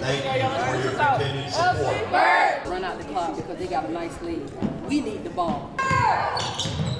Thank you for your continued support. Run out the clock because they got a nice lead. We need the ball.